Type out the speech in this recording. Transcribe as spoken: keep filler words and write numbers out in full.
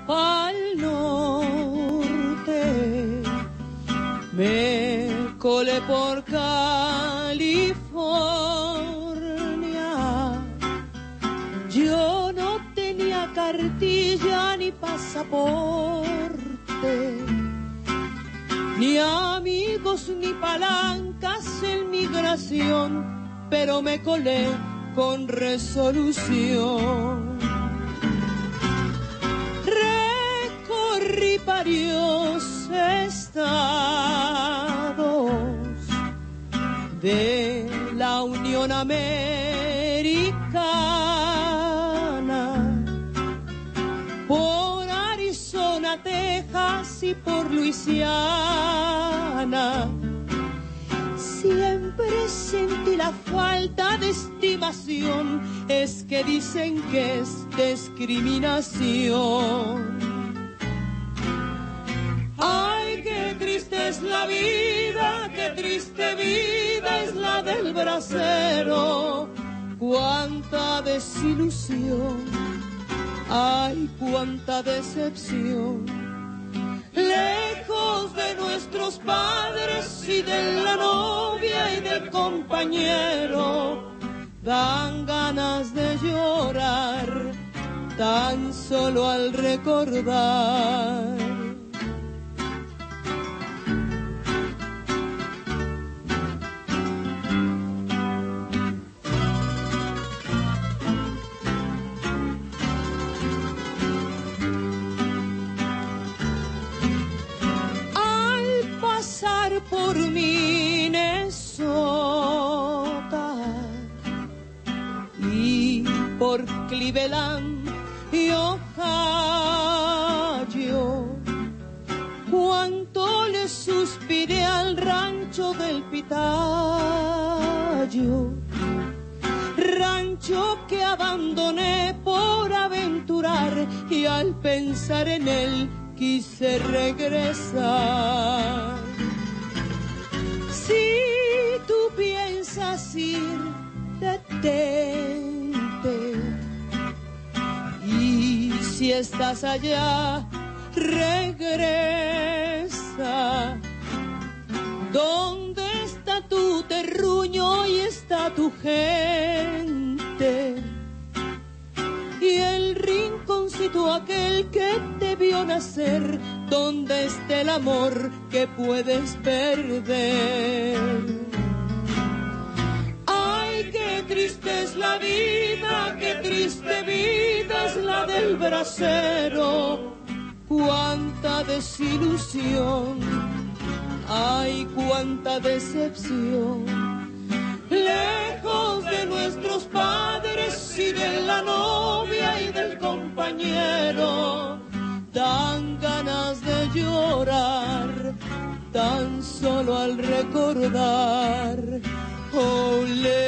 pa'l norte, me colé por California. Yo no tenía cartilla ni pasaporte, ni amigos ni palancas en migración, pero me colé con resolución. Recorrí varios estados de la Unión Americana, por Arizona, Texas y por Luisiana. Siempre sentí la falta de estimación, es que dicen que es discriminación. Ay, qué triste es la vida, qué triste vida es la del bracero. Cuánta desilusión, ay, cuánta decepción. Lejos de nuestros padres y de la novia y del compañero, dan ganas de llorar tan solo al recordar. Por Minnesota y por Cleveland y Ohio, cuánto le suspiré al rancho del Pitayo, rancho que abandoné por aventurar, y al pensar en él quise regresar. Si tú piensas ir, detente, y si estás allá, regresa. ¿Dónde está tu terruño y está tu gente? Y el rinconcito aquel que te vio nacer, ¿dónde está el amor que puedes perder? Ay, qué triste es la vida, qué triste vida es la del bracero. Cuánta desilusión, ay, cuánta decepción. Lejos de nuestros padres y de la novia y del compañero, dan ganas de llorar tan solo al recordar. Olé.